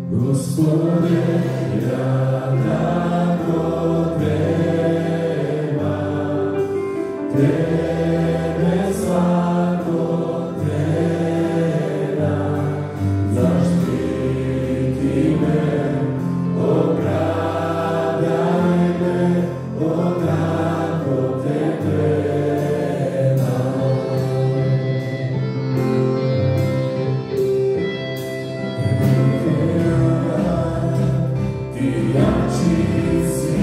Gospode, ja tako trebam, tebe svakog trena, zaštiti me, opravdaj me, odako te trebam. Ti jači si,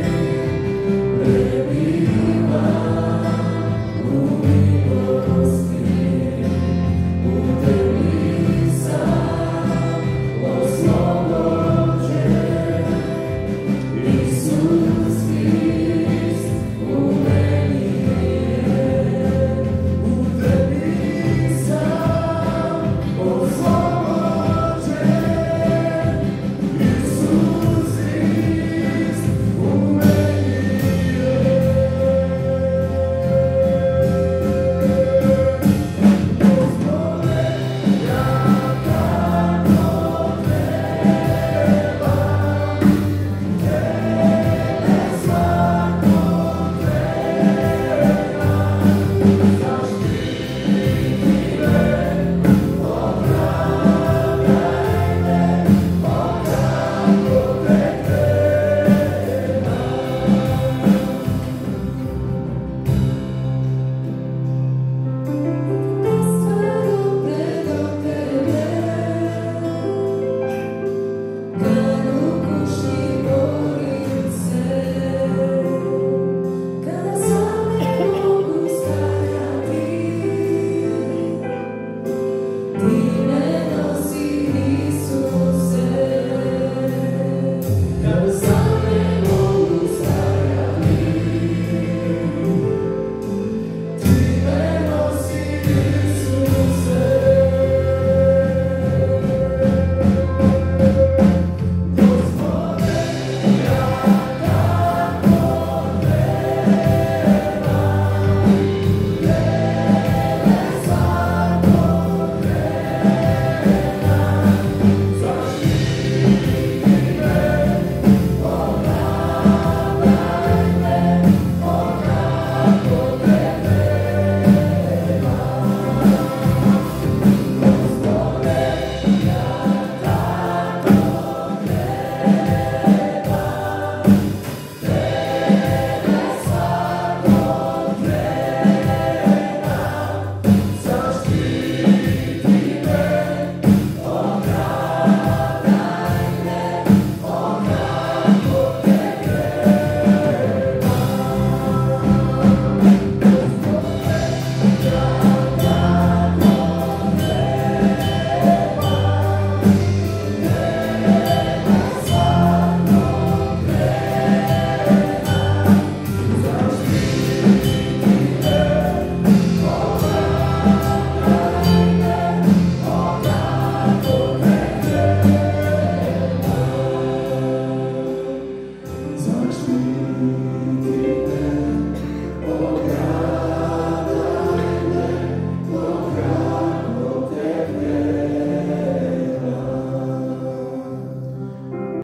prebiva u milosti, u tebi sam oslobođen. Isus Hrist u meni je, u tebi sam oslobođen. Isus Hrist u meni je. Gospode, ja tako trebam, tebe svakog trena, zaštiti me, opravdaj me, odako te trebam. Kada sam ne mogu stajati, ti me nosi, Isuse. Gospode, ja tako trebam, tebe svakog trena, zaštiti me, opravdaj me, odako te trebam. Gospode, ja tako trebam, tebe svakog trena, zaštiti me, opravdaj me, odako te trebam. Gospode, ja